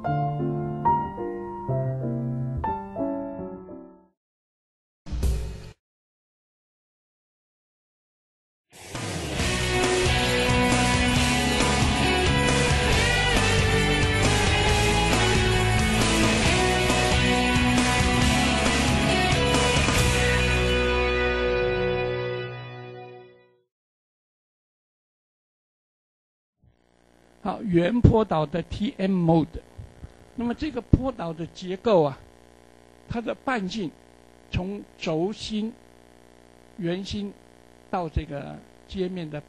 好，原坡岛的 TM mode。那么这个坡岛的结构啊，它的半径从轴心、圆心到这个接面的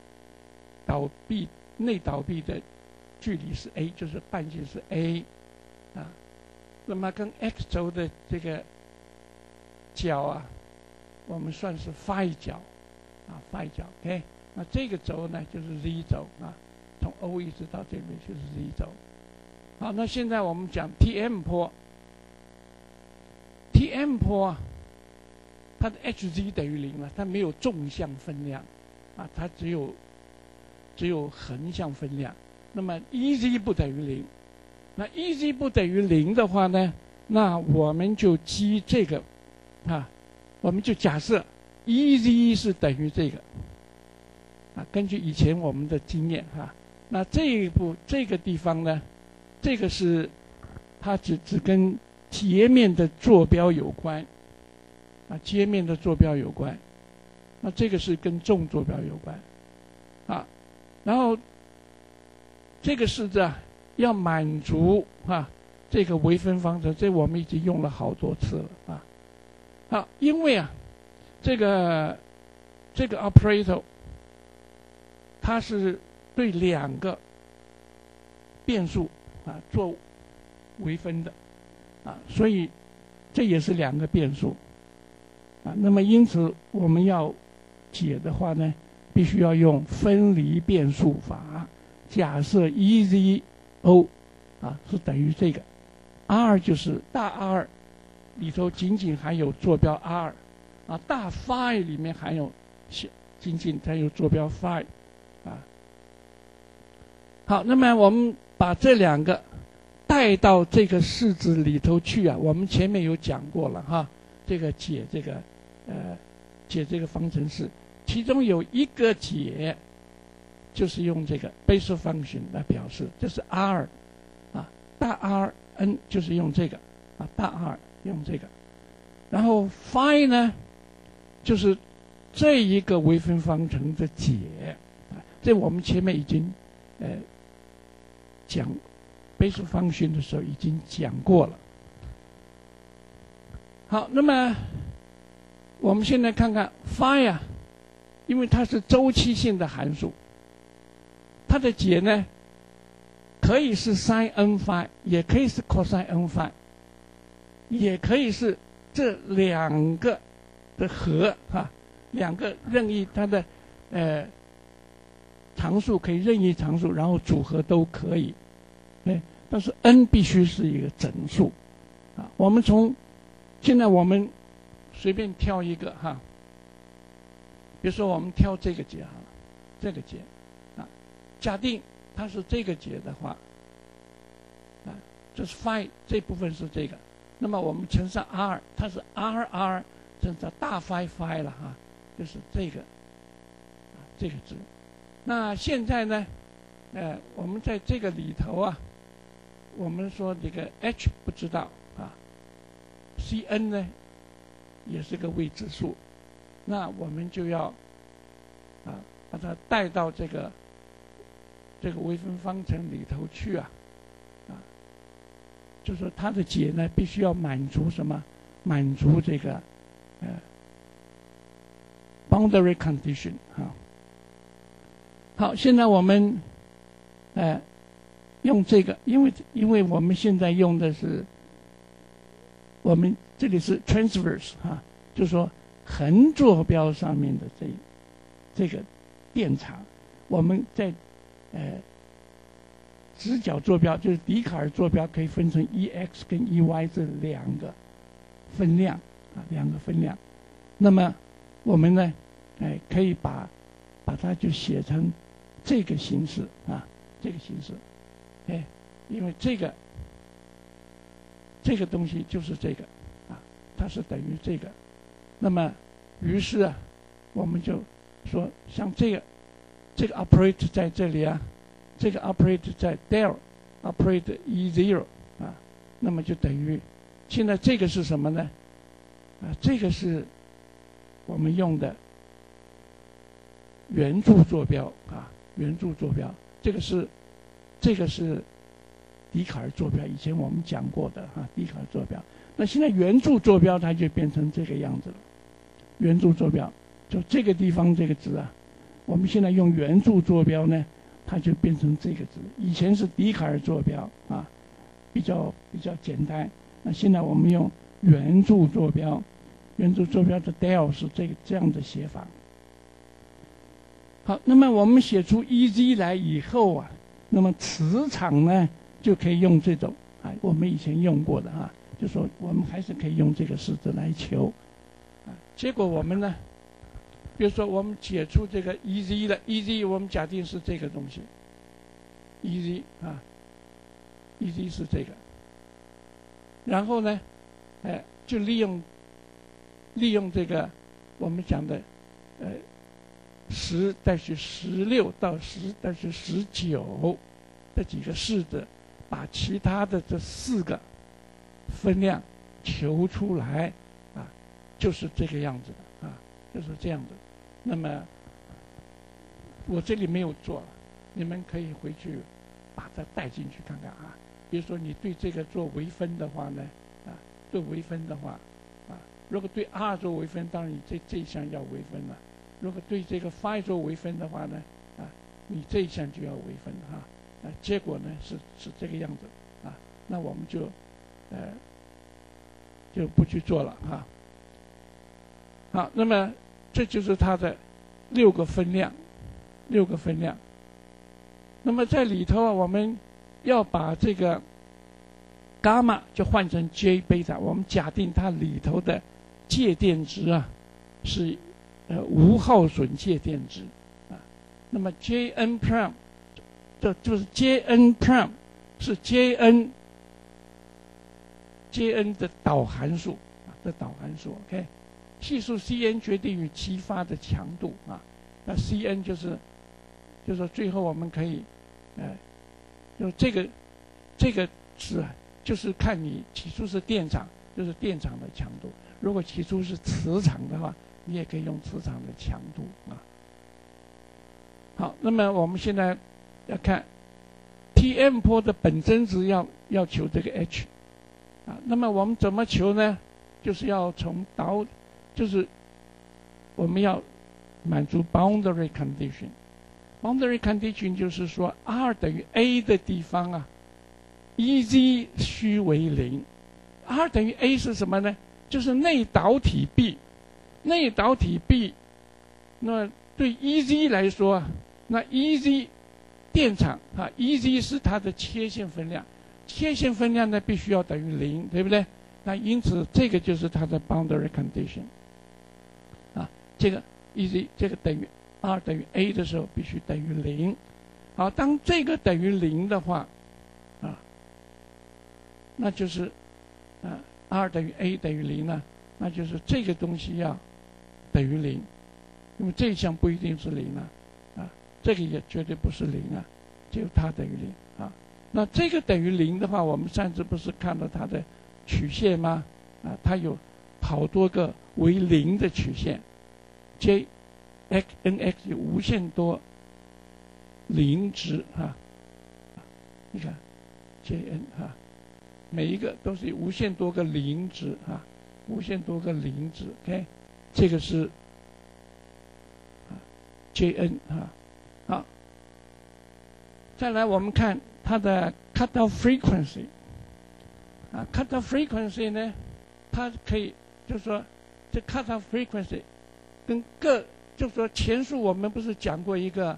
内倒壁的距离是 a， 就是半径是 a 啊。那么跟 x 轴的这个角啊，我们算是 phi 角啊 ，phi 角 ，OK。那这个轴呢就是 z 轴啊。从 O 一直到这边就是 z 轴。好，那现在我们讲 TM 坡。TM 坡啊，它的 hz 等于0了，它没有纵向分量啊，它只有横向分量。那么 EZ 不等于0，那 EZ 不等于0的话呢，那我们就基这个啊，我们就假设 EZ 是等于这个啊，根据以前我们的经验哈。那这个地方呢，这个是它只跟截面的坐标有关啊，截面的坐标有关。那这个是跟纵坐标有关啊。然后这个式子啊，要满足啊这个微分方程，这我们已经用了好多次了啊。好，因为啊这个 operator 它是对2个变数啊做微分的啊，所以这也是2个变数啊。那么因此我们要解的话呢，必须要用分离变数法。假设 EZO 啊是等于这个 R 就是大 R 里头仅仅含有坐标 R 啊，大 phi 里面含有仅仅含有坐标 phi 啊。好，那么我们把这2个带到这个式子里头去啊，我们前面有讲过了哈，这个解这个方程式，其中有一个解就是用这个 Bessel function 来表示，这是 R 啊，大 Rn 就是用这个啊，大 R 用这个，然后 phi 呢就是这一个微分方程的解啊，这我们前面已经讲Bessel function的时候已经讲过了。好，那么我们现在看看 phi 啊，因为它是周期性的函数，它的解呢可以是 sin n phi， 也可以是 cosine n phi， 也可以是这2个的和哈，2个任意它的常数可以任意常数，然后组合都可以。但是 n 必须是一个整数啊。我们现在我们随便挑一个哈，比如说我们挑这个解好了，这个解啊，假定它是这个解的话啊，这是 phi 这部分是这个，那么我们乘上 r， 它是 r 乘上大 phi 了哈，就是这个这个值。那现在呢我们在这个里头啊，我们说这个 h 不知道啊 ，cn 呢也是个未知数，那我们就要啊把它带到这个微分方程里头去啊，就是说它的解呢必须要满足什么？满足这个boundary condition 啊。好，现在我们用这个，因为我们现在用的是我们这里是 transverse 哈，就是说横坐标上面的这个电场，我们在直角坐标，就是笛卡尔坐标，可以分成 EX 跟 EY 这2个分量啊，2个分量。那么我们呢，可以把它就写成这个形式啊，这个形式，因为这个这个东西就是这个它是等于这个。那么于是我们就说像这个 operator 在这里这个 operator 在 del operator E0 那么就等于现在这个是什么呢？这个是我们用的圆柱坐标圆柱坐标，这个是笛卡尔坐标，以前我们讲过的笛卡尔坐标。那现在圆柱坐标它就变成这个样子了。圆柱坐标就这个地方这个值我们现在用圆柱坐标呢，它就变成这个值。以前是笛卡尔坐标比较简单。那现在我们用圆柱坐标，圆柱坐标的 del 是这样的写法。好，那么我们写出 EZ 来以后那么磁场呢就可以用这种我们以前用过的就说我们还是可以用这个式子来求结果我们呢，比如说我们解出这个 EZ 了 ，EZ 我们假定是这个东西 ，EZ EZ 是这个，然后呢，就利用这个我们讲的10-16到10-19这几个式子，把其他的这4个分量求出来就是这个样子的就是这样子。那么我这里没有做，你们可以回去把它带进去看看比如说你对这个做微分的话呢做微分的话如果对 r 做微分，当然你这一项要微分了。如果对这个 phi 做微分的话呢你这一项就要微分结果呢是这个样子那我们就不去做了好，那么这就是它的6个分量。那么在里头我们要把这个伽马就换成 J 贝塔，我们假定它里头的介电值是无耗损介电值那么 Jn prime 这就是 Jn prime 是 Jn 的导函数OK。系数 Cn 决定于激发的强度那 Cn 就是说最后我们可以就这个值就是看你起初是电场，就是电场的强度。如果起初是磁场的话，你也可以用磁场的强度好，那么我们现在要看 Tm 波的本征值要求这个 h 那么我们怎么求呢？就是要从就是我们要满足 boundary condition。boundary condition 就是说 r 等于 a 的地方EZ 须为0。r 等于 a 是什么呢？就是内导体 B。内导体 B， 那对 EZ 来说那 EZ 电场EZ 是它的切线分量，切线分量呢必须要等于0，对不对？那因此这个就是它的 boundary condition。这个 EZ 这个等于 r 等于 a 的时候必须等于0。好，当这个等于0的话那就是r 等于 a 等于0呢，那就是这个东西要等于0，因为这一项不一定是0这个也绝对不是0只有它等于0那这个等于0的话，我们上次不是看到它的曲线吗？它有好多个为0的曲线，J x nx 有无限多0值你看 Jn 每一个都是无限多个0值无限多个0值 OK， 这个是Jn 好，再来我们看它的 cutoff frequency cutoff frequency 呢，它可以就是说这 cutoff frequency 跟就是说前述我们不是讲过一个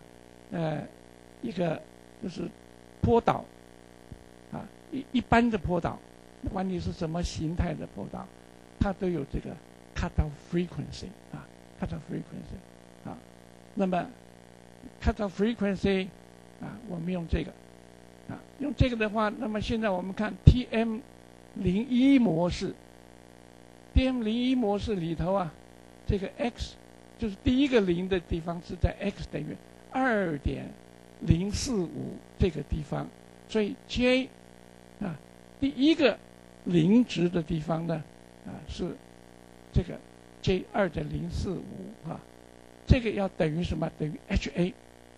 就是波导一般的波导，不管你是什么形态的波导，它都有这个 cutoff frequency cutoff frequency 那么 cutoff frequency 我们用这个用这个的话，那么现在我们看 Tm DM01模式 ，DM01模式里头啊，这个 x 就是第一个零的地方是在 x 等于2.045这个地方，所以 j 啊第一个零值的地方呢是这个 j 2.045啊，这个要等于什么？等于 ha。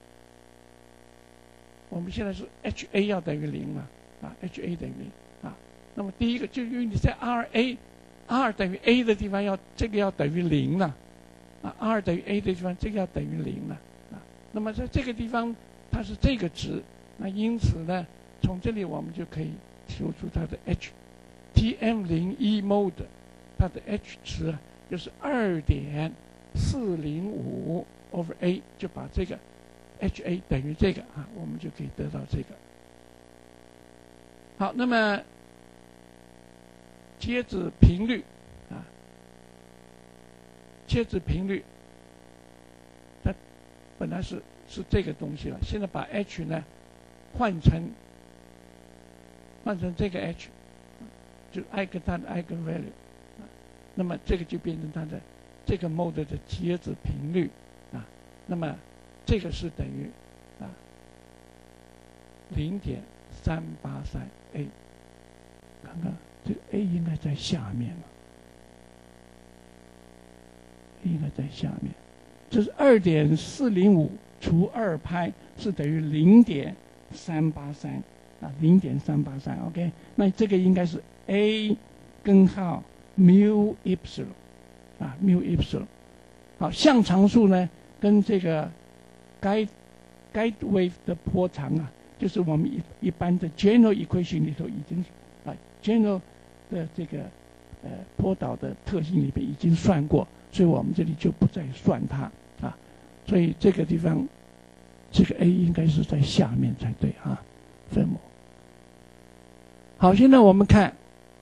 我们现在是 ha 要等于0嘛，ha 等于0啊。那么第一个就因为你在 r 等于 a 的地方这个要等于0了，r 等于 a 的地方这个要等于0了啊。那么在这个地方它是这个值，那因此呢，从这里我们就可以求出它的 h。TM01 mode 它的 h 值就是2.405 over a， 就把这个 ha 等于这个啊，我们就可以得到这个。好，那么接子频率啊，接子频率它本来是这个东西了，现在把 h 呢换成这个 h， 就它的 eigenvalue， 那么这个就变成它的这个 mode 的接子频率啊，那么这个是等于0.383a。看看这个 a 应该在下面了，应该在下面。这是2.405除2派是等于0.383啊，0.383 ，OK。那这个应该是 a 根号 mu epsilon 啊 ，mu epsilon。好，相常数呢跟这个guide wave 的波长啊，就是我们一般的 general equation 里头已经general 的这个波导的特性里面已经算过，所以我们这里就不再算它啊。所以这个地方这个 a 应该是在下面才对啊，分母。好，现在我们看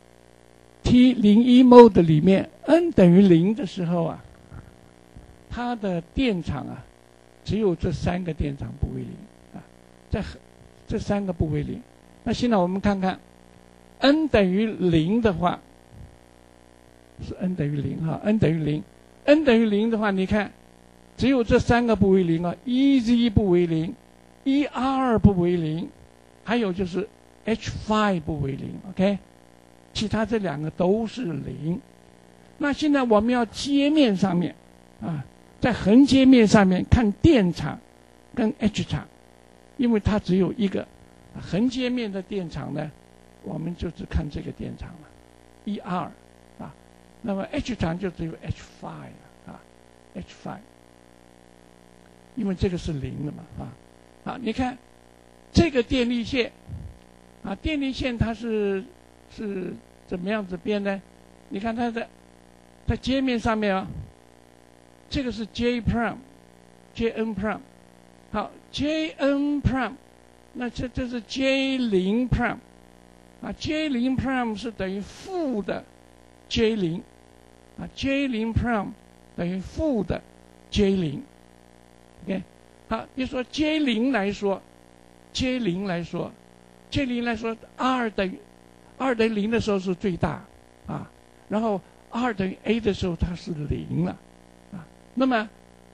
T01 mode 里面 n 等于0的时候啊，它的电场啊只有这3个电场不为0啊，这3个不为0。那现在我们看看 n 等于0的话，是 n 等于0哈 ，n 等于0，n 等于0的话，你看只有这3个不为0啊 ，EZ 不为0 ，ER 不为0，还有就是 H5 不为0 ，OK， 其他这2个都是0。那现在我们要接面上面啊，在横接面上面看电场跟 H 场，因为它只有一个横接面的电场呢，我们就只看这个电场了 ，ER 啊，那么 H 场就只有 H5 啊 ，H5， 因为这个是0了嘛啊，你看这个电力线啊，电力线它是怎么样子编呢？你看它在接面上面啊，这个是 J prime，JN prime， 好 ，JN prime， 那这是 J0 prime。啊 ，J0 prime 是等于负的 J0， 啊 ，J0 prime 等于负的 J0，OK， 好，你说 J0 来说 ，J0 来说 ，R 等于0的时候是最大啊，然后 R 等于 A 的时候它是0了啊，那么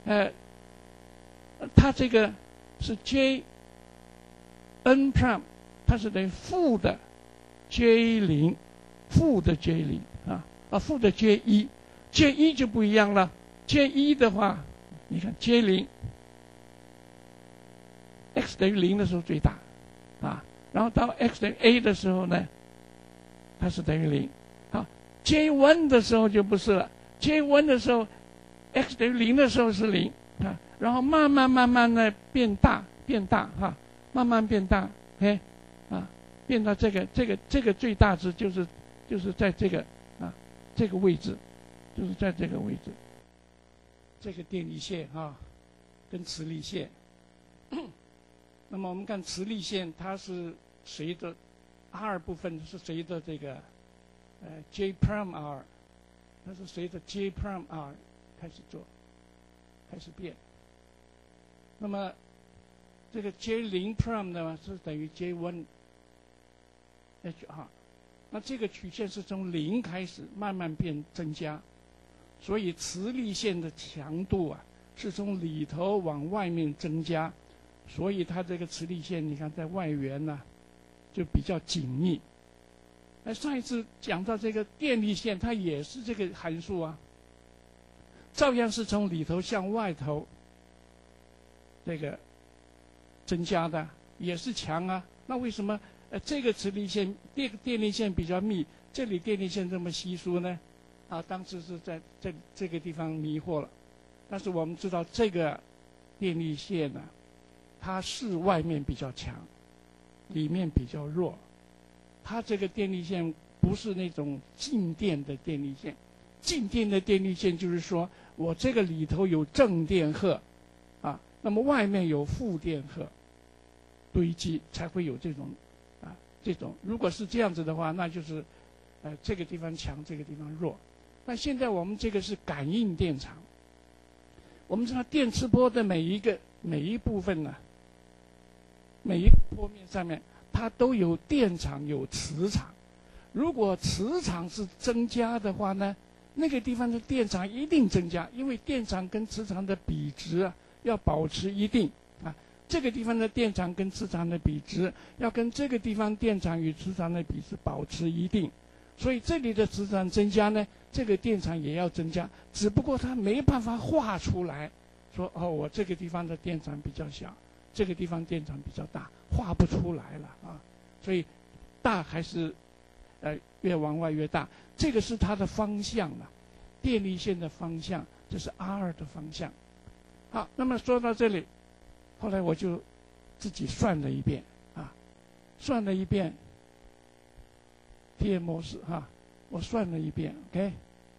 它这个是 J N prime， 它是等于负的J0， 负的 J0 负的 J1 就不一样了。J1 的话，你看 J0 x 等于0的时候最大啊，然后到 x 等于 A 的时候呢，它是等于0。好 ，J1 的时候就不是了。J1 的时候 x 等于0的时候是0啊，然后慢慢的变大哈，慢慢变大，OK 啊。变到这个最大值就是在这个这个位置，就是在这个位置，这个电力线跟磁力线。那么我们看磁力线，它是随着 R 部分是随着这个J prime R， 它是随着 J prime R 开始变。那么这个 J0 prime 呢是等于 J1 HR， 那这个曲线是从0开始慢慢变增加，所以磁力线的强度啊是从里头往外面增加，所以它这个磁力线你看在外缘呢就比较紧密。那上一次讲到这个电力线，它也是这个函数啊，照样是从里头向外头这个增加的，也是强啊。那为什么这个磁力线电力线比较密，这里电力线这么稀疏呢？啊，当时是在这个地方迷惑了。但是我们知道这个电力线呢，它是外面比较强，里面比较弱。它这个电力线不是那种静电的电力线，静电的电力线就是说我这个里头有正电荷，啊，那么外面有负电荷堆积，才会有这种，啊，这种。如果是这样子的话，那就是，这个地方强，这个地方弱。那现在我们这个是感应电场，我们知道电磁波的每一部分呢，每一个波面上面，它都有电场有磁场。如果磁场是增加的话呢，那个地方的电场一定增加，因为电场跟磁场的比值啊要保持一定啊。这个地方的电场跟磁场的比值要跟这个地方电场与磁场的比值保持一定，所以这里的磁场增加呢，这个电场也要增加，只不过它没办法画出来，说哦，我这个地方的电场比较小，这个地方电场比较大，画不出来了啊。所以大还是越往外越大，这个是它的方向了，电力线的方向，这是 R 的方向。好，那么说到这里，后来我就自己算了一遍啊，算了一遍 TM 模式哈，我算了一遍 ，OK，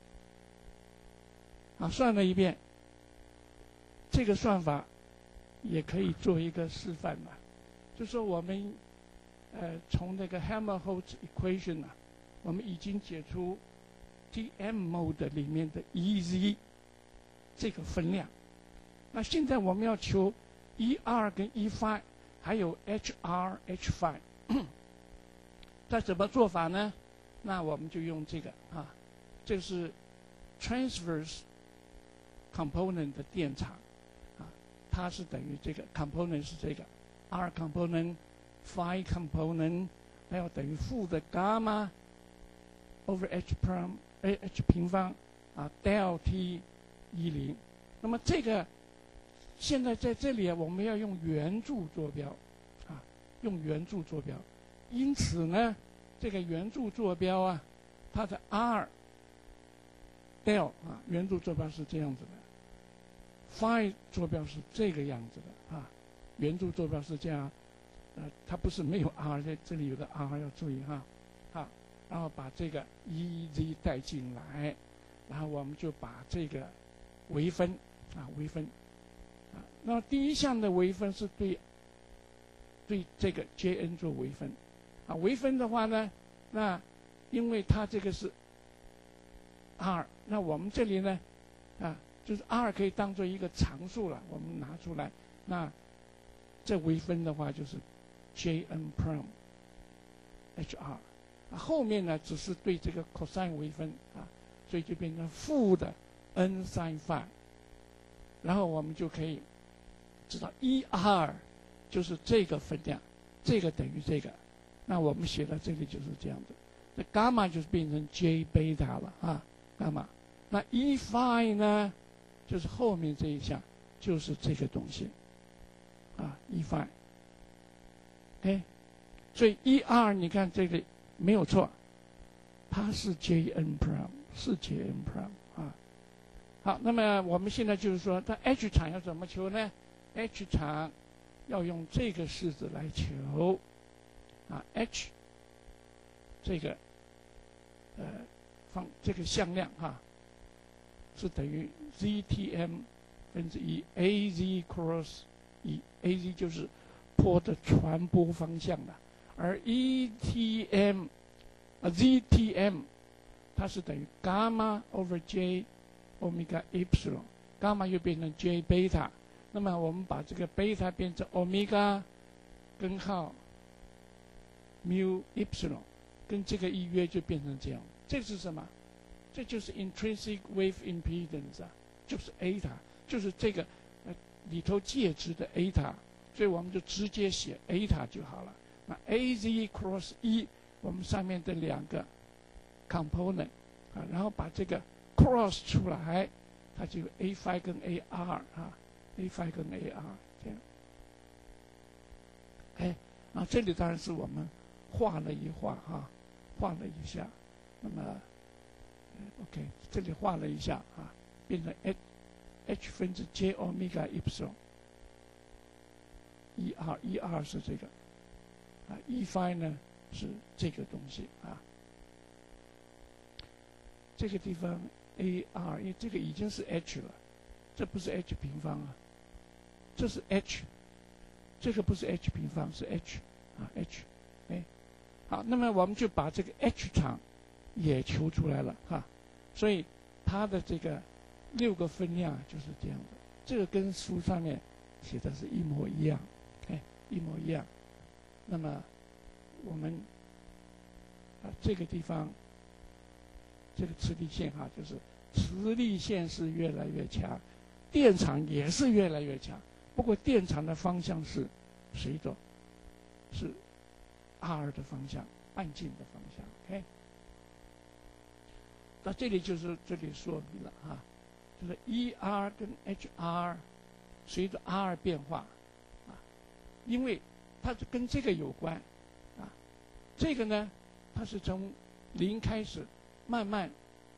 啊，算了一遍，这个算法也可以做一个示范嘛，就说我们从那个 Helmholtz equation 啊，我们已经解出 TM mode 里面的 EZ 这个分量。那现在我们要求 ER 跟 E phi 还有 HR H phi， 那怎么做法呢？那我们就用这个啊，这是 transverse component 的电场啊，它是等于这个 component 是这个 R component phi component， 还有等于负的 gamma over H prime H 平方啊 del T 10。那么这个现在在这里啊，我们要用圆柱坐标啊，用圆柱坐标。因此呢，这个圆柱坐标啊，它的 R del 啊，圆柱坐标是这样子的 ，phi 坐标是这个样子的啊，圆柱坐标是这样。它不是没有 R， 在这里有个 R 要注意哈，好，然后把这个 EZ 带进来，然后我们就把这个微分啊微分啊，那第一项的微分是对这个 JN 做微分啊，微分的话呢，那因为它这个是 R， 那我们这里呢啊，就是 R 可以当做一个常数了，我们拿出来，那这微分的话就是 JN prime HR， 后面呢只是对这个 cosine 微分啊，所以就变成负的 n sin phi， 然后我们就可以知道 ER 就是这个分量，这个等于这个，那我们写到这里就是这样子，那 gamma 就是变成 J beta 了啊 gamma， 那 E phi 呢就是后面这一项就是这个东西啊 E phi。OK， 所以 ER 你看这个没有错，它是 JN prime， 是 JN prime 啊。好，那么我们现在就是说，它 H 场要怎么求呢 ？H 场要用这个式子来求啊 ，H 这个这个向量哈，是等于 ZTM 分之一 AZ cross 一 ，AZ 就是波的传播方向的，而 ETM ZTM 它是等于 gamma over J omega epsilon， gamma 又变成 J beta， 那么我们把这个 beta 变成 omega 根号 mu epsilon， 跟这个一约就变成这样。这是什么？这就是 intrinsic wave impedance 啊，就是 eta， 就是这个里头介质的 eta， 所以我们就直接写 eta 就好了。那 az cross 1，我们上面的两个 component 啊，然后把这个 cross 出来，它就 a5 跟 ar 啊 ，a5 跟 ar 这样。哎，啊，这里当然是我们画了一画啊，画了一下。那么 ，OK， 这里画了一下啊，变成 h 分之 j omega epsilon。1r 是这个，啊 ，e5 呢是这个东西啊。这个地方 ar， 因为这个已经是 h 了，这不是 h 平方啊，这是 h， 这个不是 h 平方，是 h 啊 h， 哎，好，那么我们就把这个 h 场也求出来了哈，所以它的这个6个分量就是这样的，这个跟书上面写的是一模一样，哎，一模一样。那么我们这个地方。这个磁力线哈，就是磁力线是越来越强，电场也是越来越强。不过电场的方向是随着是 R 的方向，半径的方向。OK， 那这里就是这里说明了哈，就是 ER 跟 HR 随着 R 变化啊，因为它是跟这个有关啊，这个呢，它是从0开始。慢慢，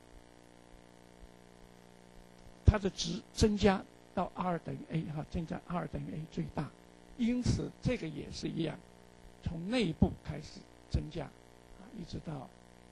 它的值增加到 R 等于 A 哈，增加 R 等于 A 最大，因此这个也是一样，从内部开始增加，啊，一直到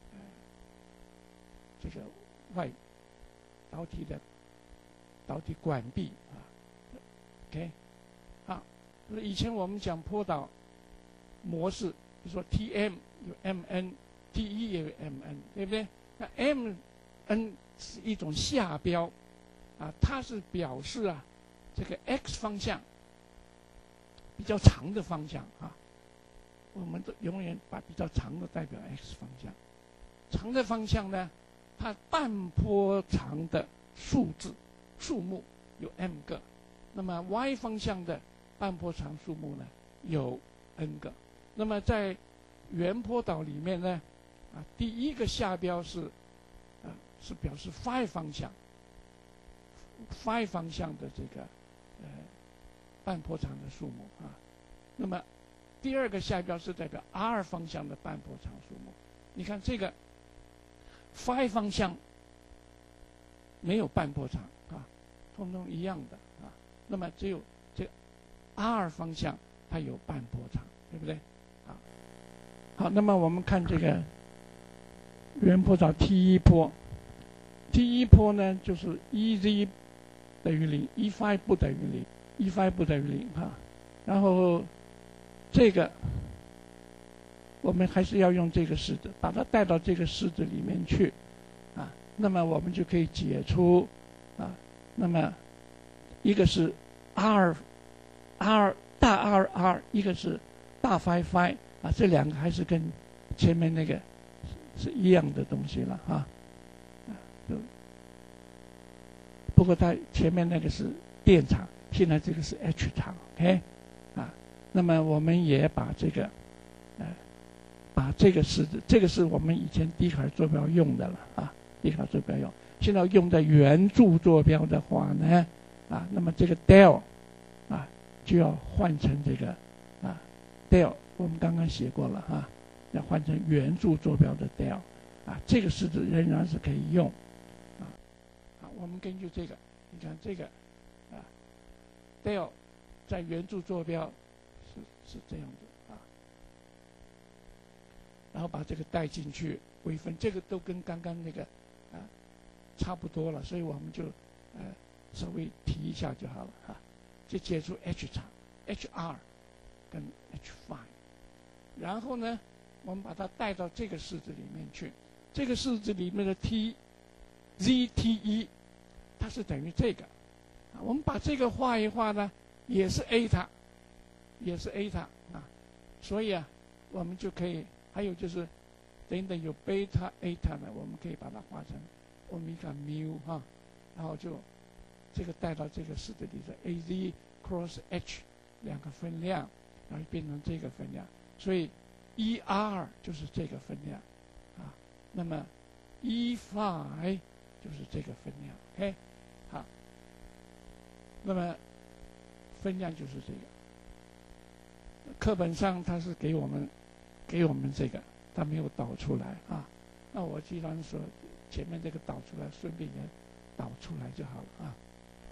这个外导体的导体管壁啊 ，OK， 好，以前我们讲波导模式，比如说 Tm 有 Mn，Te 也有 Mn， 对不对？那 Mn 是一种下标，啊，它是表示啊这个 x 方向比较长的方向啊，我们都永远把比较长的代表 x 方向，长的方向呢，它半波长的数目有 m 个，那么 y 方向的半波长数目呢有 n 个，那么在圆波导里面呢。啊，第一个下标是，是表示 phi 方向的这个半波长的数目啊。那么第二个下标是代表 r 方向的半波长数目。你看这个 phi 方向没有半波长啊，通通一样的啊。那么只有这个 r 方向它有半波长，对不对？啊，好，那么我们看这个。圆波导 T1 波 ，T1 波呢就是 EZ 等于0 ，E5 不等于0 ，E5 不等于0哈。然后这个我们还是要用这个式子，把它带到这个式子里面去啊。那么我们就可以解出啊，那么一个是 R 大 R， 一个是大 phi 啊，这两个还是跟前面那个。是一样的东西了哈，不过它前面那个是电场，现在这个是 H 场 ，OK， 啊，那么我们也把这个，把这个式子，这个是我们以前笛卡尔坐标用的了啊，笛卡尔坐标用，现在用在圆柱坐标的话呢，啊，那么这个 del， 啊，就要换成这个啊 del， 我们刚刚写过了哈。要换成圆柱坐标的 del， 啊，这个式子仍然是可以用，啊，好，我们根据这个，你看这个，啊 del 在圆柱坐标是这样子啊，然后把这个带进去微分，这个都跟刚刚那个啊差不多了，所以我们就稍微提一下就好了啊，就解出 H 场 HR 跟 H5， 然后呢。我们把它带到这个式子里面去，这个式子里面的 ZTE， 它是等于这个，啊，我们把这个画一画呢，也是 eta， 也是 eta 啊，所以啊，我们就可以，还有就是等等有贝塔、艾塔呢，我们可以把它化成欧米伽缪哈，然后就这个带到这个式子里的 Az cross H 两个分量，然后变成这个分量，所以 ER 就是这个分量啊。那么 E5 就是这个分量 ，OK， 好。那么分量就是这个。课本上它是给我们这个，它没有导出来啊。那我既然说前面这个导出来，顺便也导出来就好了啊。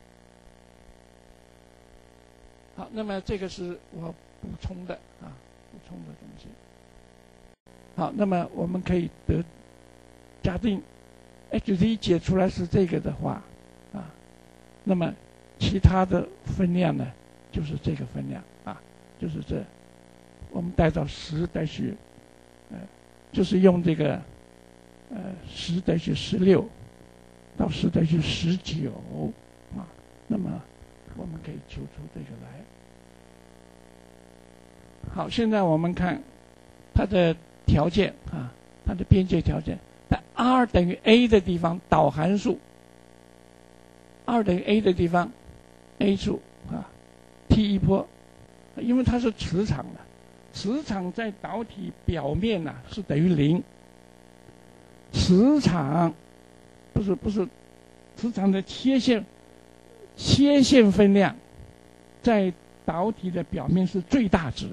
好，那么这个是我补充的啊，补充的东西。好，那么我们可以假定 Hz 解出来是这个的话啊，那么其他的分量呢，就是这个分量啊，就是这，我们带到10-，就是用这个10-16到10-19啊，那么我们可以求出这个来。好，现在我们看它的条件啊，它的边界条件，在 r 等于 a 的地方导函数 ，r 等于 a 的地方 ，a 数啊 ，t 波，因为它是磁场的，磁场在导体表面呐是等于0，磁场不是磁场的切线分量在导体的表面是最大值。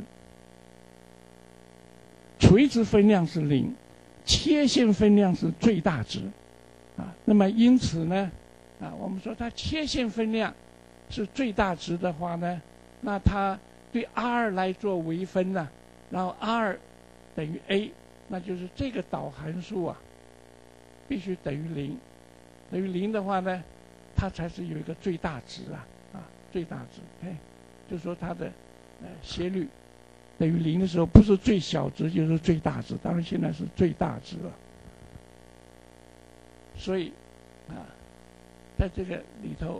垂直分量是0，切线分量是最大值，啊，那么因此呢，啊，我们说它切线分量是最大值的话呢，那它对 r 来做微分呢，然后 r 等于 a， 那就是这个导函数啊，必须等于0，等于0的话呢，它才是有一个最大值啊，最大值，哎，就是说它的斜率。等于0的时候，不是最小值就是最大值，当然现在是最大值了。所以啊，在这个里头，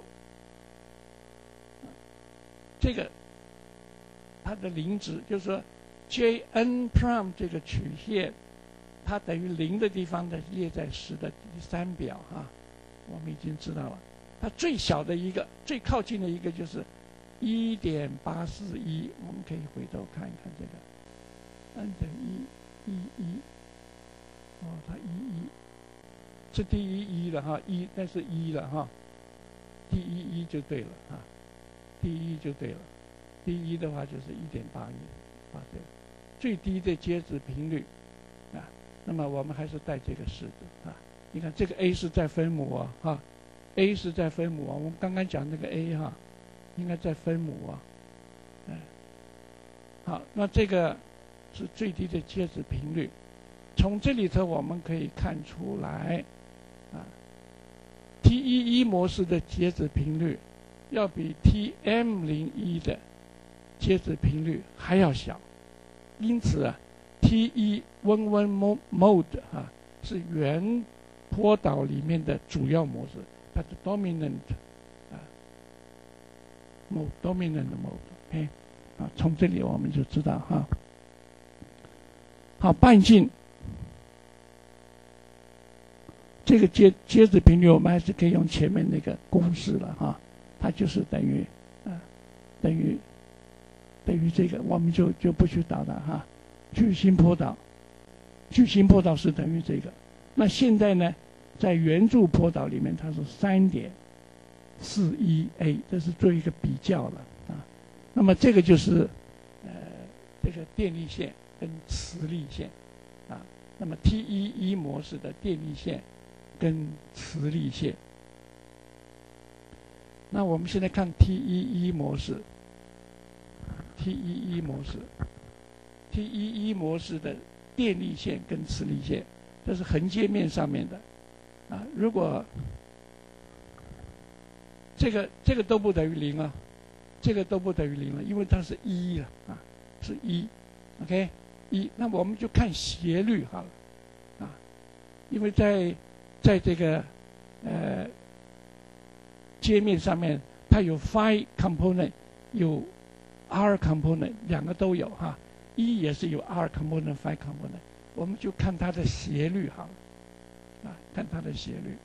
这个它的0值就是说 Jn' 这个曲线，它等于0的地方呢列在10的第3表啊，我们已经知道了。它最小的一个、最靠近的一个就是1.841，我们可以回头看一看这个，n 等于111，哦，它11，这第一1了哈，1那是1了哈，第1就对了啊，第1就对了，第1的话就是1.81，啊对，最低的接值频率啊，那么我们还是带这个式子啊，你看这个 a 是在分母啊，哈 ，a 是在分母啊，我们刚刚讲那个 a 哈。应该在分母啊，好，那这个是最低的介质频率。从这里头我们可以看出来，啊 ，TE1 模式的介质频率要比 TM01 的介质频率还要小，因此啊 ，T1 温温 mode 啊是原波导里面的主要模式，它是 dominant。dominant mode， 啊，从这里我们就知道哈。好，半径这个介质频率，我们还是可以用前面那个公式了哈，它就是等于这个，我们就不去导了哈。巨星波导是等于这个。那现在呢，在圆柱波导里面，它是3.41a， 这是做一个比较了啊。那么这个就是这个电力线跟磁力线啊。那么 TE1 模式的电力线跟磁力线。那我们现在看 TE1 模式，TE1 模式的电力线跟磁力线，这是横截面上面的啊。如果这个都不等于0啊，这个都不等于0了，因为它是1了啊，是1 ，OK， 1。那么我们就看斜率好了啊，因为在这个界面上面，它有 phi component， 有 r component， 两个都有哈，1也是有 r component、phi component。 我们就看它的斜率好了，看它的斜率，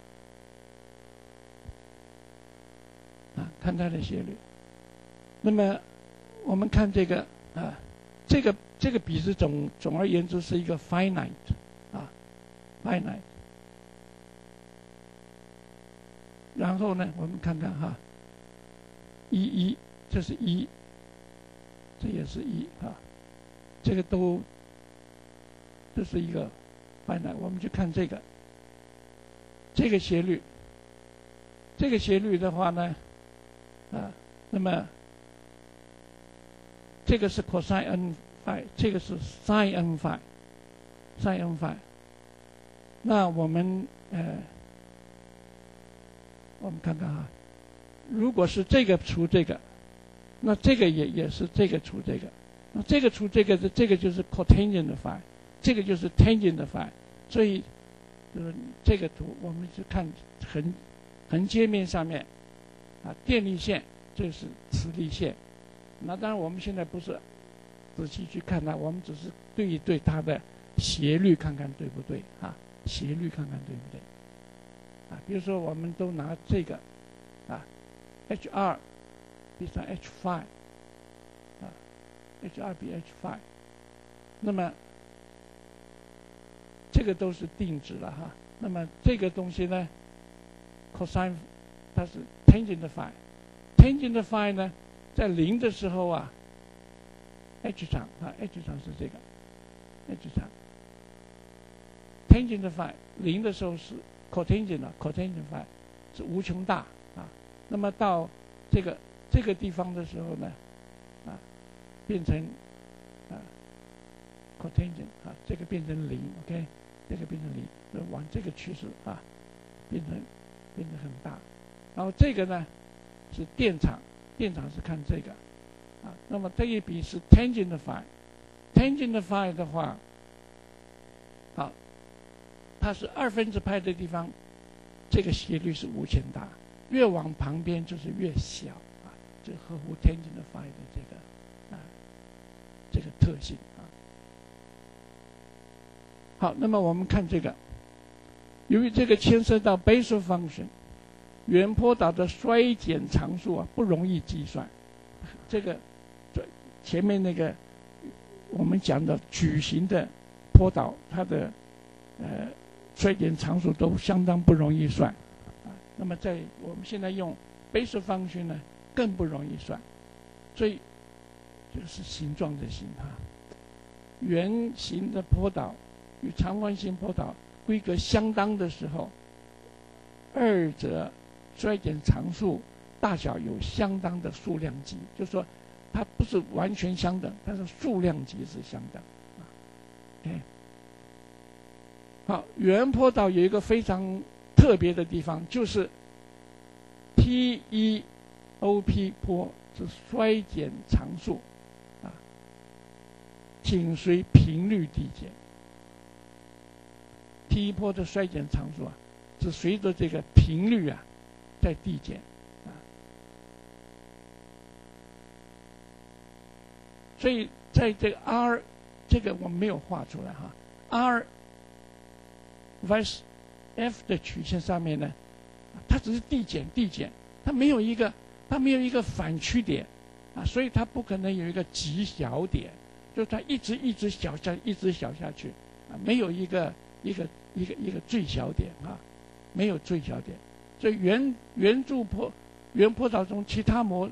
看它的斜率。那么我们看这个这个比值总而言之是一个 finite finite。然后呢，我们看看这是1，这也是1这个这是一个 finite。我们去看这个斜率，这个斜率的话呢，那么这个是 cosine n phi， 这个是 sin n phi，sin n phi。那我们看看如果是这个除这个，那这个也是这个除这个，那这个除这个的这个就是 cotangent phi， 这个就是 tangent phi。所以就是这个图我们是看横截面上面电力线，这是磁力线。那当然我们现在不是仔细去看它，我们只是对一对它的斜率看看对不对斜率看看对不对比如说我们都拿这个H2比上 H5 H2比 H5， 那么这个都是定值了那么这个东西呢 cosine 它是 tangent phi，tangent phi 呢在0的时候H 场H 场是这个 H 场 tangent phi 0的时候是 cotangent phi 是无穷大那么到这个地方的时候呢变成cotangent 这个变成0 OK， 这个变成0，往这个趋势变成很大。然后这个呢是电场是看这个那么这一笔是 tangent phi，tangent phi 的话它是2/2派的地方，这个斜率是无限大，越往旁边就是越小这合乎 tangent phi 的这个特性好，那么我们看这个，由于这个牵涉到 Bessel function， 圆波导的衰减常数不容易计算。这个前面那个我们讲的矩形的波导，它的衰减常数都相当不容易算那么在我们现在用 Bessel function 呢，更不容易算。所以就是形状的形圆形的波导与长方形波导规格相当的时候，二者衰减常数大小有相当的数量级，就是说它不是完全相等，但是数量级是相等OK， 好，圆波导有一个非常特别的地方，就是 T1OP 波是衰减常数紧随频率递减。T1 波的衰减常数是随着这个频率在递减所以在这个 R 这个我们没有画出来R vs F 的曲线上面呢，它只是递减，它没有一个反曲点所以它不可能有一个极小点，就是它一直小下去没有一个最小点没有最小点。所以圆波导中其他模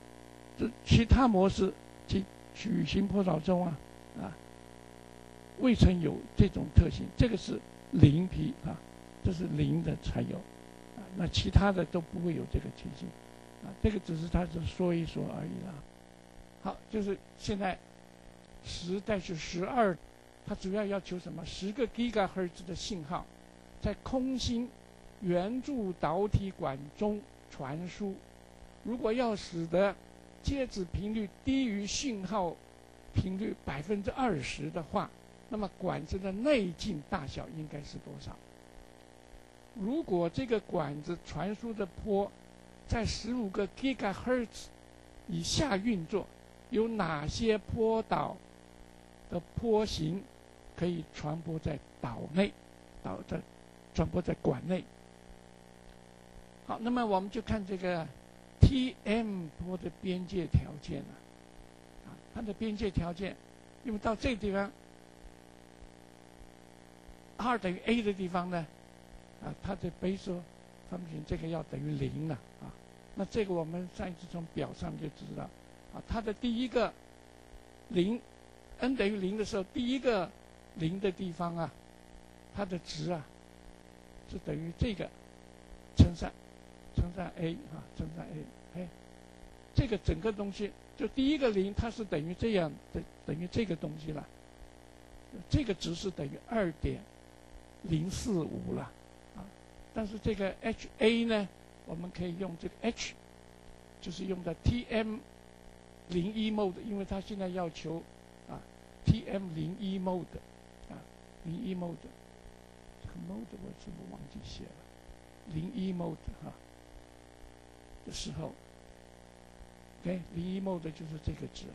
式及矩形波导中未曾有这种特性，这个是0P这是0的才有那其他的都不会有这个情形这个只是他是说一说而已好，就是现在10-12，它主要要求什么？10个 GHz 的信号在空心圆柱导体管中传输。如果要使得介质频率低于信号频率20%的话，那么管子的内径大小应该是多少？如果这个管子传输的波在15个 GHz 以下运作，有哪些波导的波形可以传播在岛内，传播在管内。好，那么我们就看这个 Tm 波的边界条件它的边界条件，因为到这个地方 r 等于 a 的地方呢，它的Basel function 这个要等于0了那这个我们上一次从表上就知道它的第一个0 n 等于0的时候，第一个0的地方它的值是等于这个乘上 a 乘上 a， 这个整个东西就第一个0它是等于这样的，等于这个东西了，这个值是等于2.045了但是这个 ha 呢，我们可以用这个 h， 就是用的 Tm01 mode， 因为它现在要求Tm01 mode01 mode， 这个 mode 我是不是忘记写了？01 mode 的时候 ，01 mode 就是这个值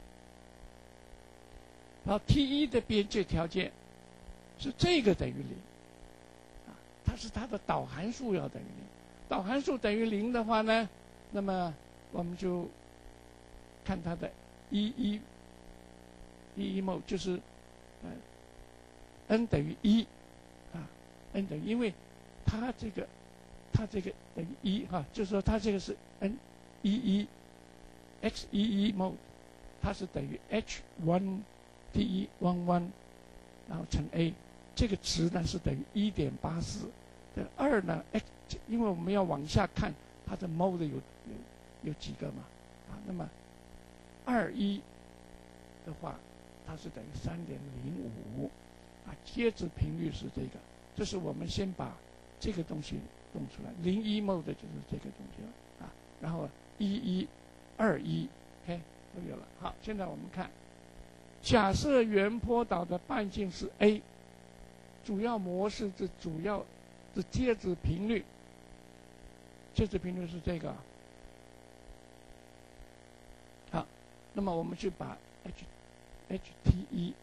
然后 T1 的边界条件是这个等于0它是它的导函数要等于0，导函数等于0的话呢，那么我们就看它的11 mode 就是n等于1n 等于，因为它这个等于1就是说它这个是 n11 x11 mode， 它是等于 h1 T1 11， 然后乘 a， 这个值呢是等于 1.84。这2呢 x， 因为我们要往下看它的 mode 有几个嘛那么21的话，它是等于 3.05接值频率是这个，这是我们先把这个东西弄出来，01 mode 就是这个东西了然后11、21 OK 都有了。好，现在我们看，假设圆波导的半径是 a， 主要模式的主要的介质频率，介质频率是这个好，那么我们就把 HT1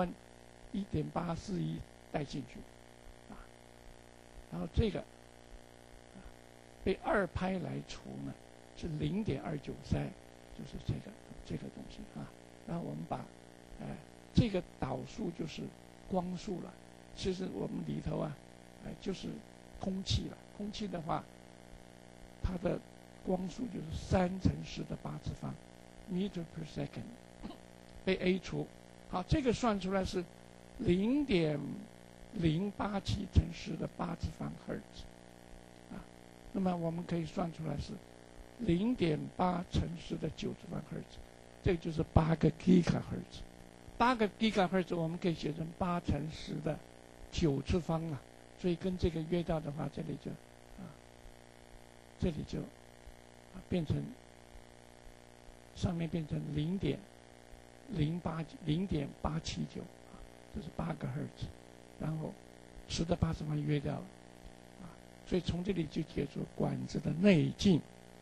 1.841带进去然后这个被2拍来除呢是 0.293， 就是这个东西然后我们把这个导数就是光速了，其实我们里头就是空气了，空气的话它的光速就是3乘10的8次方 meter per second， 被 a 除，好，这个算出来是 0.087乘10的8次方赫兹那么我们可以算出来是 0.8乘10的9次方赫兹，这个就是8个 gigahertz。8个 gigahertz 我们可以写成8乘10的9次方所以跟这个约到的话，这里就变成上面变成0.879这是8个赫兹，然后10的8次方约掉了所以从这里就解出管子的内径，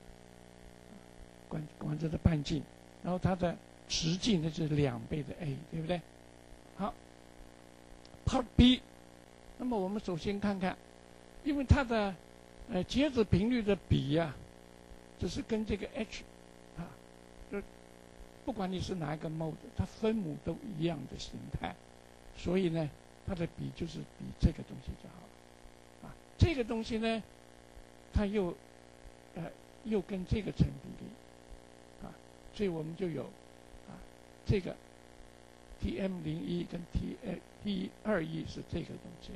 管子的半径，然后它的直径那就是2倍的 a， 对不对？好 ，Part B， 那么我们首先看看，因为它的介质频率的比只是跟这个 h 就不管你是哪一个 mode， 它分母都一样的形态，所以呢，它的比就是比这个东西就好了这个东西呢，它又跟这个成比例所以我们就有这个 Tm01 跟 T21是这个东西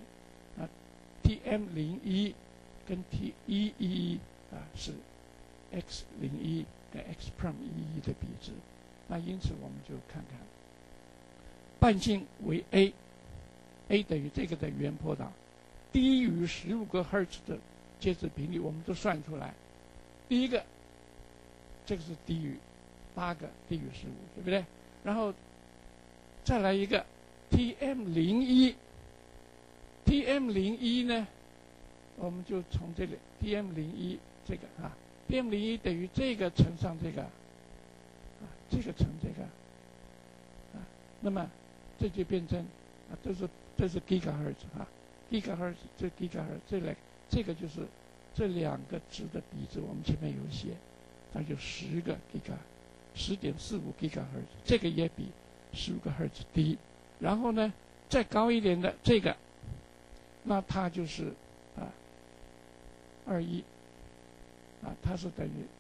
Tm01 跟 T111是 x01 跟 x'11 的比值，那因此我们就看看半径为 a 等于这个的圆波导低于15个赫兹的介质频率，我们都算出来。第一个，这个是低于8个，低于15，对不对？然后再来一个 Tm01 呢，我们就从这里 Tm01这个Tm01等于这个乘上这个这个乘这个那么这就变成这是 gigahertz 啊 ，gigahertz 这 gigahertz 这个就是这两个值的比值，我们前面有写，它就10个 10.45 gigahertz， 这个也比15个赫兹低。然后呢，再高一点的这个，那它就是21它是等于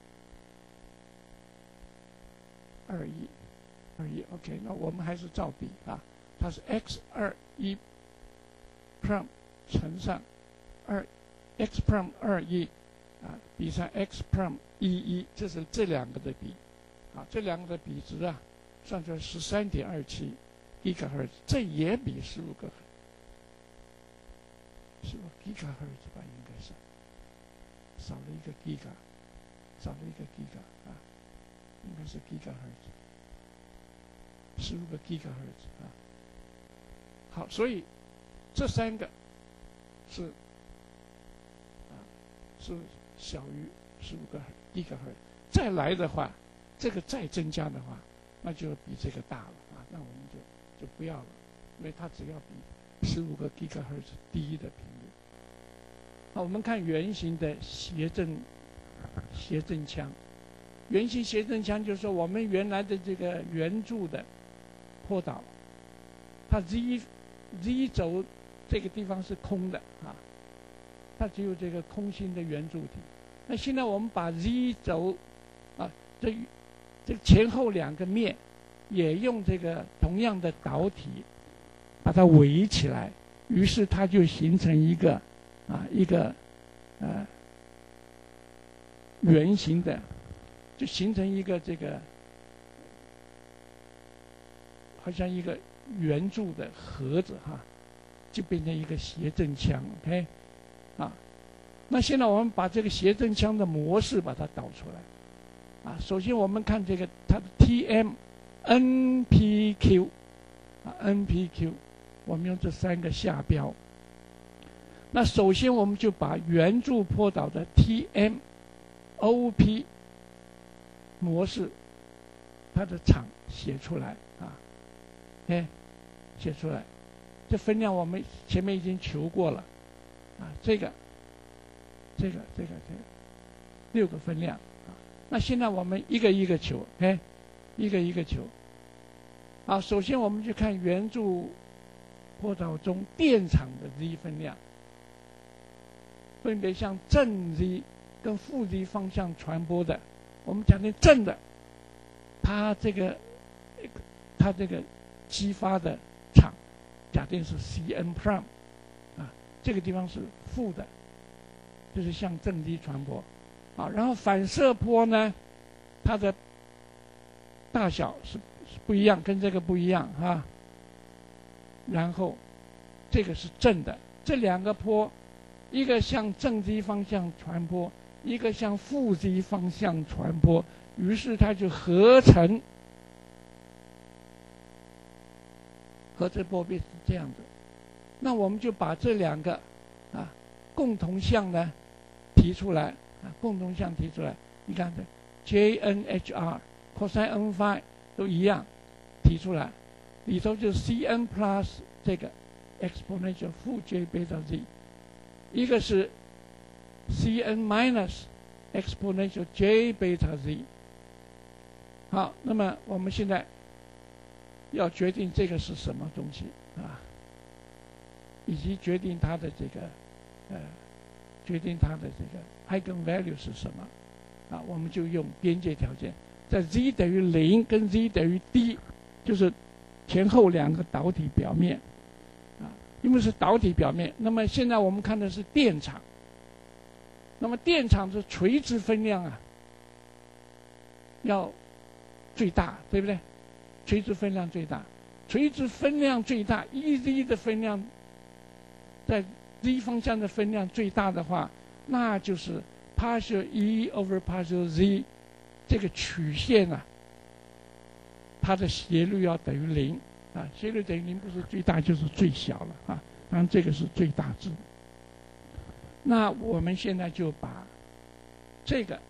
21 OK， 那我们还是照比它是 x21 prime 乘上x prime 21比上 x prime 11，这是这两个的比这两个的比值算出来13.27 gigahertz， 这也比15个gigahertz 吧，应该是少了一个 giga， 应该是 gigahertz， 15个 gigahertz 好，所以这三个是小于15个 gigahertz， 再来的话，这个再增加的话，那就比这个大了那我们就不要了，因为它只要比15个 gigahertz 低的频率。我们看圆形的谐振腔，圆形谐振腔就是说我们原来的这个圆柱的坡导，它 z 轴这个地方是空的它只有这个空心的圆柱体。那现在我们把 z 轴这前后两个面也用这个同样的导体把它围起来，于是它就形成一个圆形的，就形成一个这个好像一个圆柱的盒子就变成一个谐振腔 OK 那现在我们把这个谐振腔的模式把它导出来首先我们看这个它的 TM NPQ NPQ， 我们用这三个下标。那首先我们就把圆柱坡导的 TMOP 模式它的场写出来写出来。这分量我们前面已经求过了这个6个分量那现在我们一个一个求一个一个求首先我们去看圆柱坡导中电场的 Z 分量，分别向正 Z 跟负 Z 方向传播的。我们假定正的，它这个激发的场假定是 Cn prime 这个地方是负的，就是向正 Z 传播然后反射波呢，它的大小是不一样，跟这个不一样然后这个是正的，这两个波，一个向正 Z 方向传播，一个向负 Z 方向传播，于是它就合成波变是这样子。那我们就把这两个共同项呢提出来共同项提出来，你看这 JNHR cosine n phi 都一样提出来，里头就是 Cn plus 这个 exponential 负 J 贝塔 Z， 一个是 Cn minus exponential J 贝塔 Z。 好，那么我们现在要决定这个是什么东西以及决定它的这个eigenvalue 是什么我们就用边界条件，在 z 等于0跟 z 等于 d， 就是前后两个导体表面因为是导体表面，那么现在我们看的是电场，那么电场的垂直分量要最大，对不对？垂直分量最大，垂直分量最大 ，EZ 的分量在 z 方向的分量最大的话，那就是 partial E over partial Z 这个曲线它的斜率要等于0斜率等于0，不是最大就是最小了当然这个是最大值。那我们现在就把这个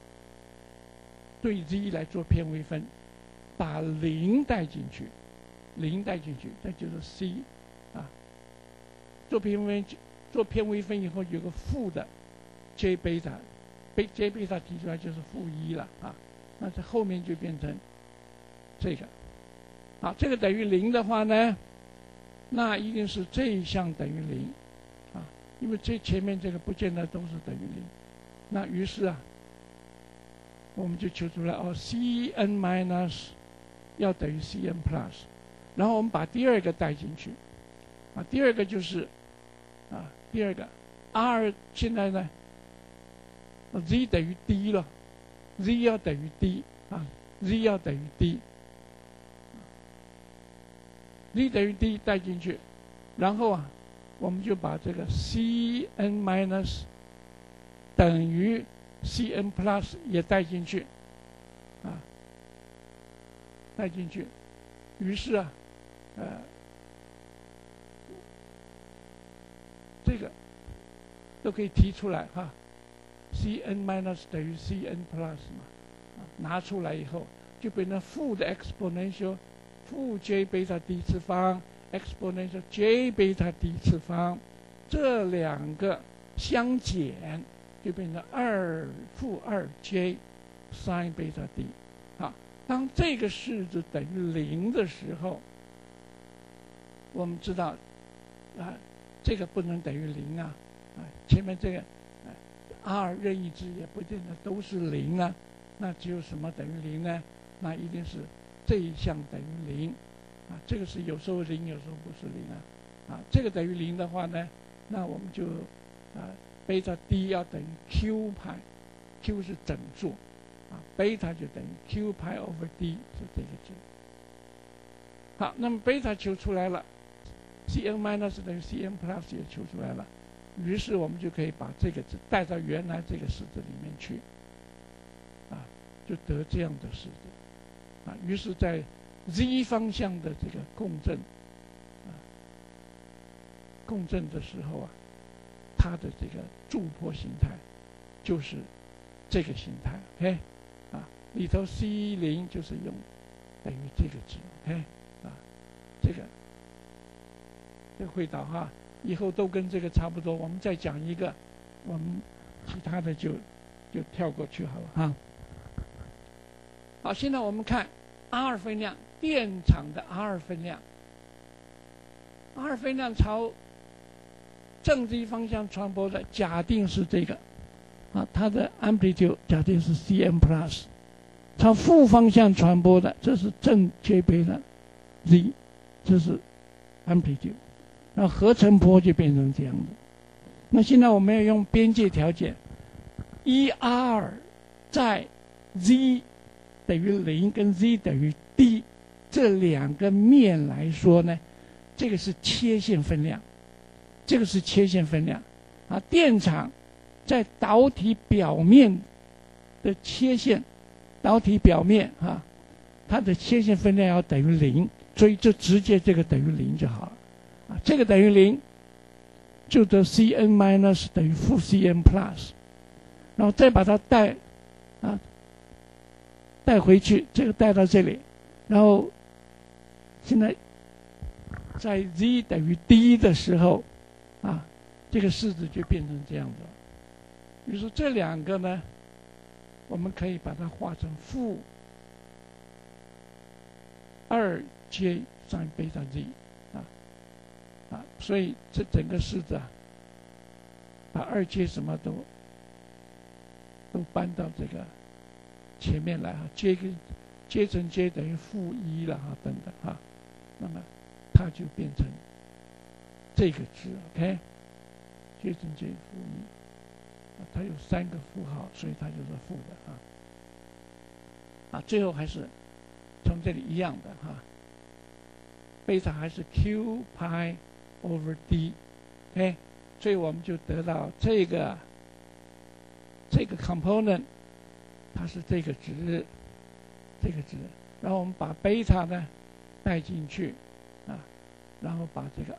对 Z 来做偏微分，把0带进去 0带进去，这就是 C 啊。做偏微分以后有个负的 J 贝塔，被 J 贝塔提出来就是-1了啊。那这后面就变成这个。好，这个等于0的话呢，那一定是这一项等于0啊，因为这前面这个不见得都是等于0。那于是啊，我们就求出来Cn minus 要等于 Cn plus， 然后我们把第二个带进去啊，第二个就是第二个 R 现在呢 Z 等于 D 了， Z 要等于 D 啊 ，Z 要等于 D。Z 等于 D 带进去，然后啊，我们就把这个 Cn minus 等于 Cn plus 也带进去，带进去。于是啊，这个都可以提出来哈 ，Cn minus 等于 Cn plus 嘛，拿出来以后就变成负的 exponential。负 J 贝塔 D 次方 exponential J 贝塔 D 次方，这两个相减就变成负2J sin 贝塔 D。好，当这个式子等于0的时候，我们知道这个不能等于0啊，前面这个R 任意值也不见得都是0啊，那只有什么等于0呢？那一定是这一项等于0啊，这个是有时候0，有时候不是0啊。这个等于0的话呢，那我们就贝塔 D 要等于 Q 派 ，Q 是整数啊，贝塔就等于 Q 派 over D 是这个值。好，那么贝塔求出来了 ，Cn minus 等于 Cn plus 也求出来了，于是我们就可以把这个值带到原来这个式子里面去，就得这样的式子。于是，在 z 方向的这个共振的时候啊，它的这个驻波形态就是这个形态 ，OK， 里头 C0 就是用等于这个值 ，OK， 这个会导哈，以后都跟这个差不多。我们再讲一个，我们其他的就跳过去好了哈。好，现在我们看 R 分量，电场的 R 分量。R 分量朝正 Z 方向传播的，假定是这个，它的 amplitude 假定是 Cn plus， 朝负方向传播的，这是正 J 贝塔 Z， 这是 amplitude， 然后合成波就变成这样的。那现在我们要用边界条件 ，ER 在 Z 等于0跟 Z 等于 D 这两个面来说呢，这个是切线分量，这个是切线分量电场在导体表面的切线，导体表面它的切线分量要等于0，所以就直接这个等于0就好了这个等于0，就得 Cn minus 等于负 Cn plus， 然后再把它带回去，这个带到这里，然后现在在 Z 等于 D 的时候这个式子就变成这样的。于是这两个呢，我们可以把它化成负2J sin 贝塔 Z 所以这整个式子把2J 什么都搬到这个前面来J 乘 J 等于负1了等等那么它就变成这个值 OK， J 乘 J 负1，它有3个负号，所以它就是负的最后还是从这里一样的贝塔还是 Q 派 over D OK， 所以我们就得到这个 component 它是这个值，然后我们把贝塔呢带进去然后把这个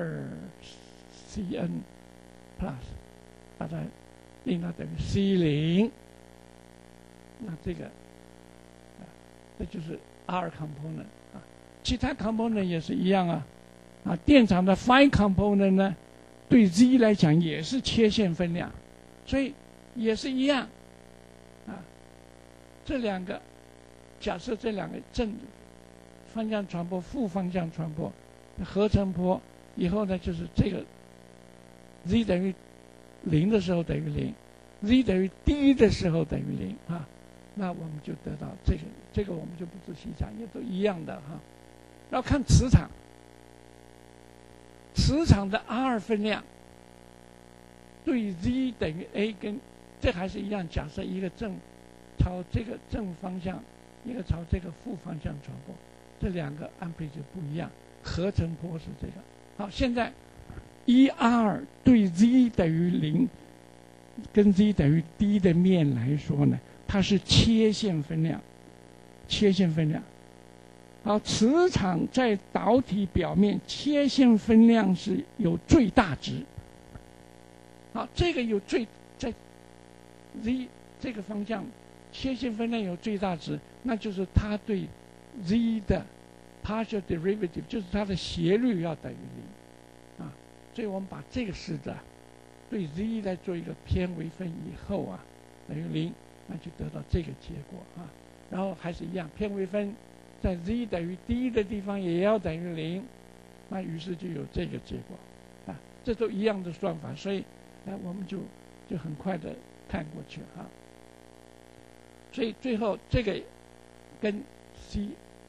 2Cn plus 把它令它等于 C0， 那这个这就是 R component 其他 component 也是一样啊，电场的 phi component 呢，对 Z 来讲也是切线分量，所以也是一样，这两个，假设这两个正方向传播、负方向传播，合成波以后呢，就是这个 Z 等于0的时候等于0，Z 等于D 的时候等于0啊，那我们就得到这个我们就不仔细讲，也都一样的哈。要看磁场，磁场的 R 分量对 Z 等于 A 跟这还是一样，假设一个朝这个正方向，一个朝这个负方向传播，这两个 amplitude 不一样，合成波是这个。好，现在 ER 对 Z 等于0跟 Z 等于 D 的面来说呢，它是切线分量，切线分量。好，磁场在导体表面切线分量是有最大值。好，这个在 Z 这个方向切线分量有最大值，那就是它对 Z 的 partial derivative， 就是它的斜率要等于0，所以我们把这个式子对 Z 来做一个偏微分以后等于0，那就得到这个结果然后还是一样，偏微分在 Z 等于 D 的地方也要等于0，那于是就有这个结果这都一样的算法，所以我们就很快的看过去所以最后这个跟 Cn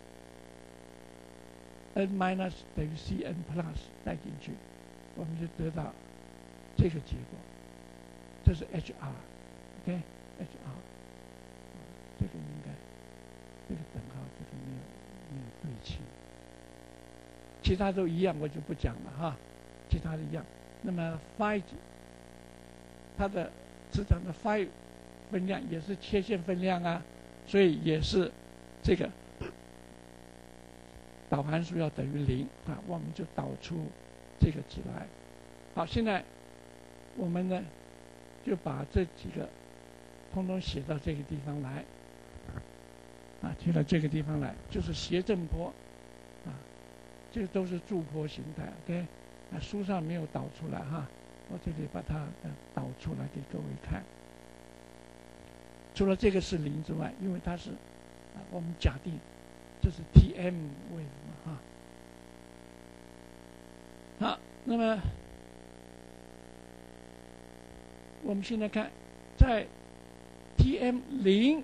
minus 等于 Cn plus 带进去，我们就得到这个结果，这是 HR，OK， HR， 这个应该这个等号这个没有对齐，其他都一样，我就不讲了其他的一样。那么 phi 它的磁场的 phi 分量也是切线分量所以也是这个导函数要等于0我们就导出这个值来。好，现在我们呢就把这几个通通写到这个地方来写到这个地方来，就是斜振波这个都是驻波形态 ，OK， 书上没有导出来我这里把它导出来给各位看。除了这个是0之外，因为它是我们假定这是 TM wave 好，那么我们现在看在 TM 0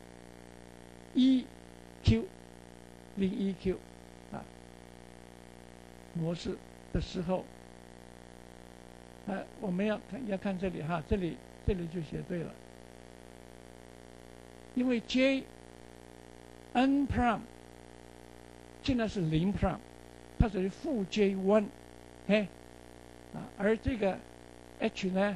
1Q 01Q 模式的时候我们要看这里这里就写对了，因为 J n prime 现在是0 prime， 它等于负 J1， 而这个 H 呢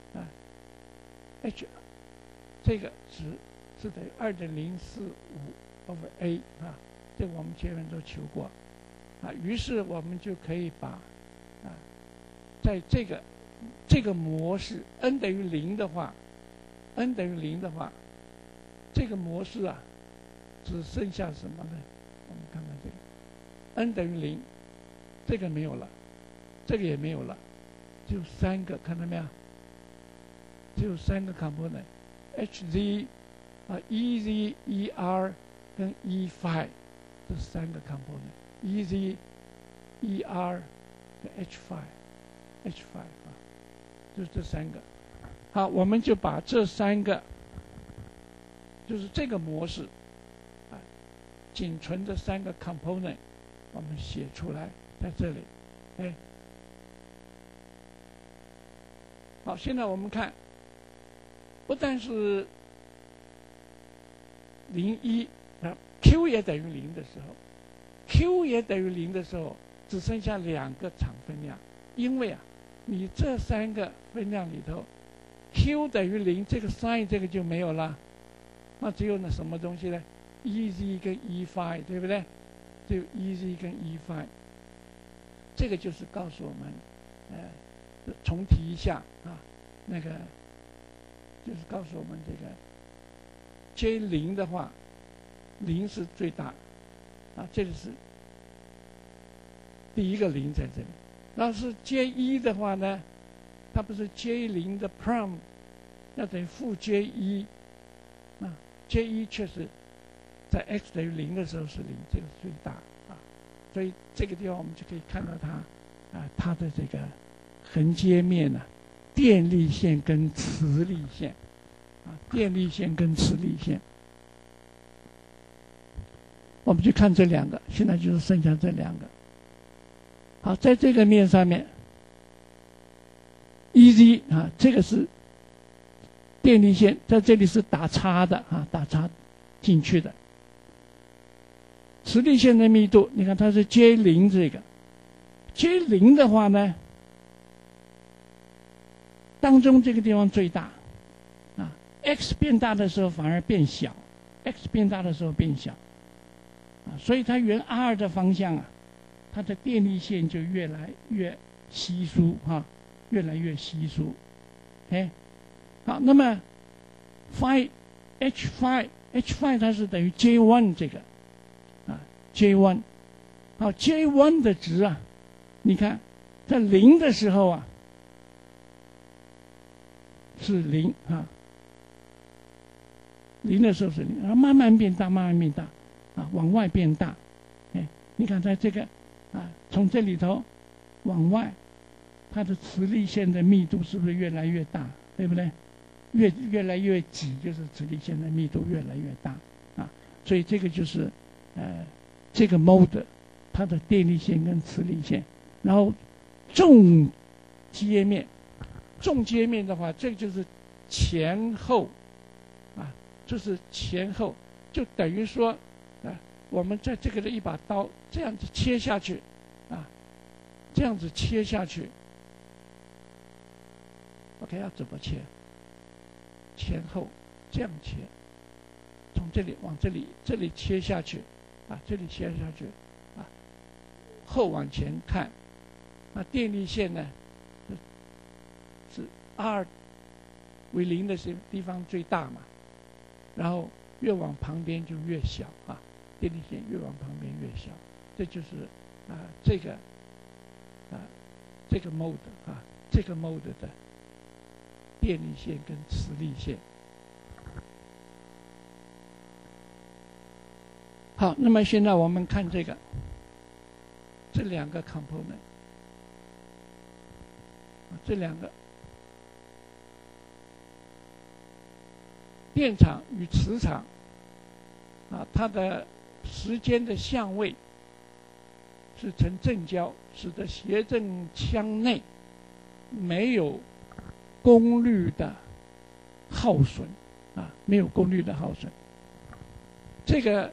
H 这个值是等于 2.045/A 这个我们前面都求过于是我们就可以把在这个模式 n 等于0的话，这个模式只剩下什么呢？我们看看这个 n 等于0，这个没有了，这个也没有了，只有3个，看到没有？只有3个 component，HZ EZ ER 跟 E5 这3个 component，EZ ER 跟 H5 就是这3个。好，我们就把这3个就是这个模式仅存的3个 component 我们写出来在这里好，现在我们看不但是01Q 也等于0的时候， Q 也等于0的时候只剩下2个场分量，因为你这3个分量里头 Q 等于0，这个 sin 这个就没有了，那只有那什么东西呢？ EZ 跟 E5， 对不对？只有 EZ 跟 E5， 这个就是告诉我们重提一下那个就是告诉我们这个 J0 的话，0是最大这里是第一个零在这里。要是 J1 的话呢，它不是 J0的 prim， 那等于负 J1， 啊 J1 确实在 x 等于0的时候是0，这个是最大啊。所以这个地方我们就可以看到它的这个横截面呢，电力线跟磁力线啊，电力线跟磁力线。我们去看这两个，现在就是剩下这两个。好，在这个面上面 ，EZ 啊，这个是电力线，在这里是打叉的啊，打叉进去的。磁力线的密度，你看它是 J0 这个 ，J0 的话呢，当中这个地方最大，啊 ，x 变大的时候反而变小 ，x 变大的时候变小。所以它沿 R 的方向啊，它的电力线就越来越稀疏哈，越来越稀疏。哎，好，那么 phi H phi 它是等于 J1 这个啊 J1， 好 J1 的值啊，你看在0的时候啊是0啊，0的时候是0，然后慢慢变大，慢慢变大。啊，往外变大，哎，你看在这个啊，从这里头往外，它的磁力线的密度是不是越来越大？对不对？越来越挤，就是磁力线的密度越来越大啊。所以这个就是这个 mode 它的电力线跟磁力线，然后纵截面的话，这个就是前后啊，这是前后，就等于说。我们在这个的一把刀这样子切下去，啊，这样子切下去。OK， 要怎么切？前后这样切，从这里往这里切下去，啊，这里切下去，啊，后往前看，那电力线呢是 R 为0的地方最大嘛，然后越往旁边就越小啊。电力线越往旁边越小，这就是这个 mode 啊，这个 mode 的电力线跟磁力线。好，那么现在我们看这两个 component， 这两个电场与磁场啊，它的时间的相位是呈正交，使得谐振腔内没有功率的耗损啊，没有功率的耗损。这个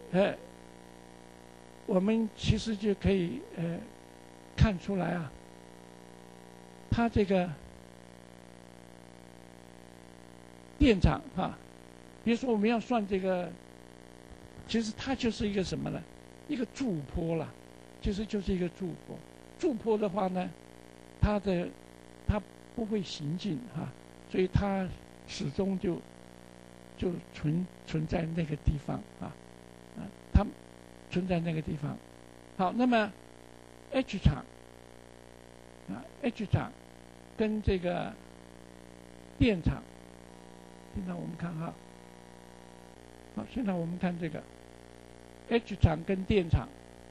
我们其实就可以看出来啊，它这个电场啊，比如说我们要算这个。其实它就是一个什么呢？一个驻波啦，其实就是一个驻波。驻波的话呢，它不会行进哈，所以它始终就存在那个地方啊，它存在那个地方。好，那么 H 场啊 ，H 场跟这个电场，现在我们看哈，好，现在我们看这个。H 场跟电场，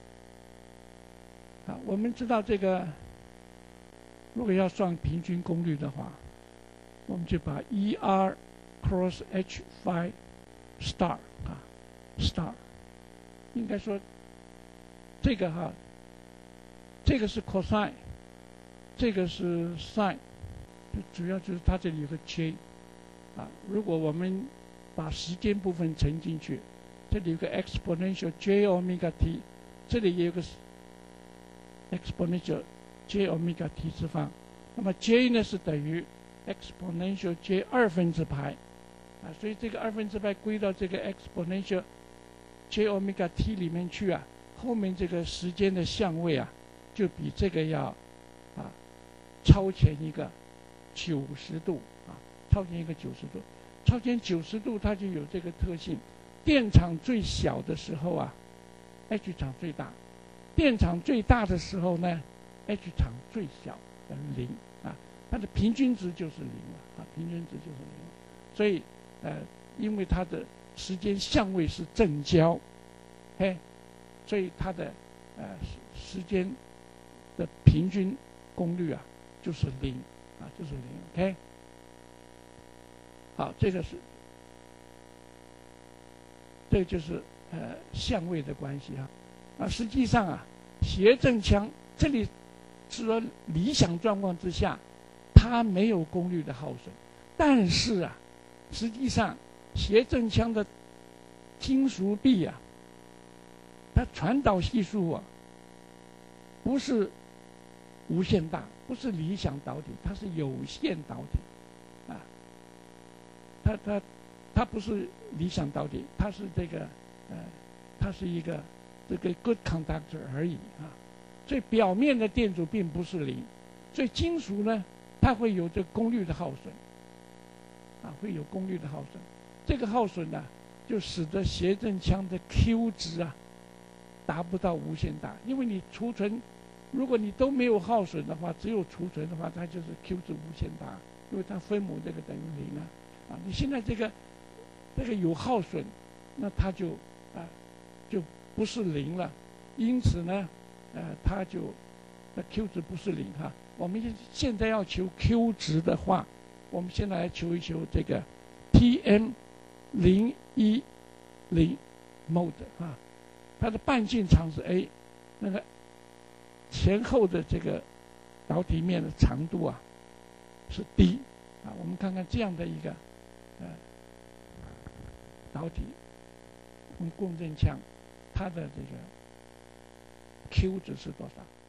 啊，我们知道这个，如果要算平均功率的话，我们就把 ER cross H phi star 啊 star， 应该说这个哈，这个是 cosine， 这个是 sin， 主要就是它这里有个 J， 啊，如果我们把时间部分乘进去。这里有个 exponential j omega t， 这里也有个 exponential j omega t 次方，那么 j 呢是等于 exponential j 2/π，啊，所以这个2/π归到这个 exponential j omega t 里面去啊，后面这个时间的相位啊，就比这个要超前一个90度啊，超前一个90度，超前90度它就有这个特性。电场最小的时候啊 ，H 场最大； 电场最大的时候呢 ，H 场最小等于0啊，它的平均值就是0了啊，平均值就是0。所以因为它的时间相位是正交，所以它的时间的平均功率啊就是0啊，就是0。OK， 好，这个就是相位的关系啊。实际上啊，谐振腔这里是说理想状况之下，它没有功率的耗损，但是啊，实际上谐振腔的金属壁啊，它传导系数啊，不是无限大，不是理想导体，它是有限导体啊。它不是理想导体，它是它是一个good conductor 而已啊。所以表面的电阻并不是0，所以金属呢，它会有这功率的耗损啊，会有功率的耗损。这个耗损呢，就使得谐振腔的 Q 值啊达不到无限大，因为你储存，如果你都没有耗损的话，只有储存的话，它就是 Q 值无限大，因为它分母这个等于0啊。你现在这个有耗损，那它就不是0了，因此呢，它就Q 值不是0哈。我们现在要求 Q 值的话，我们现在来求一求这个 TM010 mode 啊，它的半径长是 A， 那个前后的这个导体面的长度啊是 D 啊。我们看看这样的一个导体共振腔，它的这个 Q 值是多少？